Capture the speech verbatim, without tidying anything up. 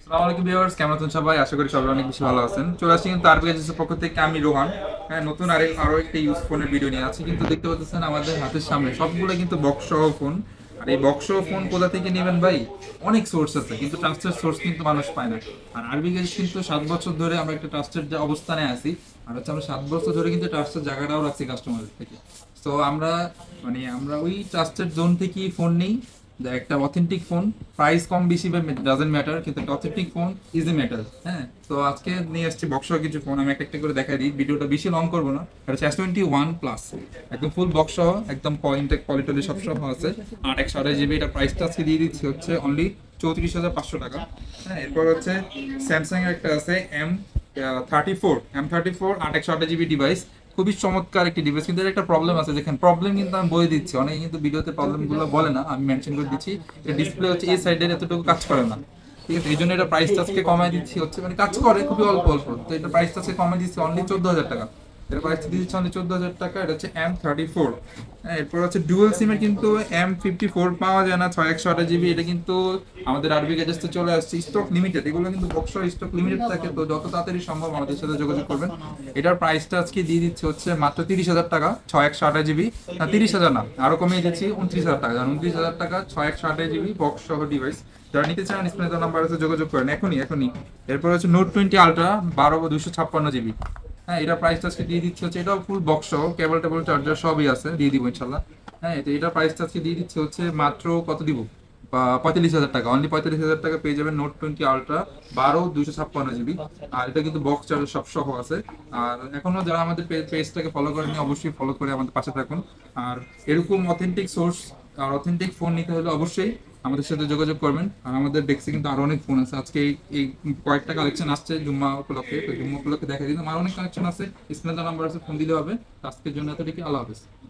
আসসালামু আলাইকুম ভিউয়ার্স, কেমন আছেন সবাই? আশা করি সবাই অনেক বেশি ভালো আছেন। চলে আসছি কিন্তু আরবি এজেন্সির পক্ষ থেকে আমি রোহান। হ্যাঁ, নতুন আরেক আরো একটা ইউজ ফোনের ভিডিও নিয়ে আছি। কিন্তু দেখতে পাচ্ছেন আমাদের হাতের সামনে সবগুলো কিন্তু বক্স সহ ফোন। আর এই বক্স সহ ফোন কোথা থেকে নেবেন ভাই? অনেক সোর্স আছে, কিন্তু ট্রাস্টেড সোর্স কিন্তু মানুষ পায় না। আর আরবি গেজ কিন্তু সাত বছর ধরে আমরা একটা ট্রাস্টেড যে অবস্থানে আছি, আর হচ্ছে আমরা সাত বছর ধরে কিন্তু ট্রাস্টেড জায়গাটাও রাখছি কাস্টমারদের থেকে। তো আমরা মানে আমরা ওই ট্রাস্টেড জোন থেকেই ফোন নেই। যে একটা অথেন্টিক ফোন, প্রাইস কম বেশি বা ডাজেন্ট ম্যাটার, কিন্তু একটা authentic phone is a matter. হ্যাঁ, তো আজকে নিয়ে আসছি বক্স সহ কিছু ফোন। আমি একটা একটা করে দেখাই দিই, ভিডিওটা বেশি লং করবো না। এটা হচ্ছে এস টোয়েন্টি ওয়ান প্লাস, একদম ফুল বক্স সহ, একদম ইনটেক কোয়ালিটি সব সহ আছে। আট একশো আঠাশ জিবি। এটা প্রাইসটা আজকে দিয়ে দিচ্ছি হচ্ছে অনলি চৌত্রিশ হাজার পাঁচশো টাকা। হ্যাঁ, এরপর হচ্ছে স্যামসাং এর একটা আছে M thirty four M thirty four আট একশো আঠাশ জিবি ডিভাইস। খুবই চমৎকার একটি ডিভাইস, কিন্তু এর একটা প্রবলেম আছে। দেখেন, প্রবলেম কিন্তু আমি বলে দিচ্ছি, অনেকে কিন্তু ভিডিওতে প্রবলেমগুলো বলে না, আমি মেনশন করে দিচ্ছি। এর ডিসপ্লে হচ্ছে এই সাইডের এতটুকু কাজ করে না, ঠিক আছে? এই জন্য এটা প্রাইসটা আজকে কমাই দিচ্ছি হচ্ছে, মানে কাজ করে খুবই অল্প অল্প, তো এটা প্রাইসটা আজকে কমাই দিচ্ছি অনলি চোদ্দ হাজার টাকা। এর প্রাইসটা দিচ্ছি অনলি চোদ্দ হাজার টাকা। এটা হচ্ছে এম থার্টি ফোর। হ্যাঁ, এরপর হচ্ছে ডুয়েল সিমের কিন্তু এম ফিফটি ফোর পাওয়া যায় না, ছয় একশো আঠাশ জিবি। এটা কিন্তু আমাদের আরবি গ্যাজেটসে চলে আসছে, স্টক লিমিটেড। এগুলো কিন্তু বক্স স্টক লিমিটেড থাকে, তো যত তাড়াতাড়ি সম্ভব আমাদের সাথে যোগাযোগ করবেন। এটার প্রাইসটা আজকে দিয়ে দিচ্ছে হচ্ছে মাত্র তিরিশ হাজার টাকা, ছয় একশো আঠাশ জিবি। না, তিরিশ হাজার না, আরো কমিয়ে দিচ্ছি উনত্রিশ হাজার টাকা। উনত্রিশ হাজার টাকা, ছয় একশো আঠাশ জিবি বক্স সহ ডিভাইস। যারা নিতে চান স্ক্রিনে নাম্বার আছে, যোগাযোগ করেন এখনই এখনই। এরপর হচ্ছে নোট টোয়েন্টি আলট্রা, বারো দুশো ছাপ্পান্ন জিবি। হ্যাঁ, এটা প্রাইসটা আজকে দিয়ে দিচ্ছে হচ্ছে, এটাও ফুল বক্স সহ, কেবল টেবল চার্জার সবই আছে, দিয়ে দিব ইনশাল্লাহ। হ্যাঁ, তো এটার প্রাইসটা আজকে দিয়ে দিচ্ছে হচ্ছে মাত্র কত দিব, পঁয়তাল্লিশ হাজার টাকা। অনলি পঁয়তাল্লিশ হাজার টাকা পেয়ে যাবেন নোট টোয়েন্টি আলট্রা, বারো দুইশো ছাপ্পান্ন জিবি। আর এটা কিন্তু বক্স চার্জার সব সহ আছে। আর এখনো যারা আমাদের পেজটাকে ফলো করেনি, অবশ্যই ফলো করে আমাদের পাশে থাকুন। আর এরকম অথেন্টিক সোর্স আর অথেন্টিক ফোন নিতে হলে অবশ্যই আমাদের সাথে যোগাযোগ করবেন। আর আমাদের ডেস্কে কিন্তু আরো অনেক ফোন আছে। আজকে এই এই কয়েকটা কালেকশন আসছে জুম্মা উপলক্ষে, তো জুম্মা উপলক্ষে দেখা দিলাম। আর অনেক কালেকশন আছে, স্ক্রিনে নাম্বার আছে, ফোন দিলে হবে। আজকের জন্য এতটুকু, আল্লাহ হাফেজ।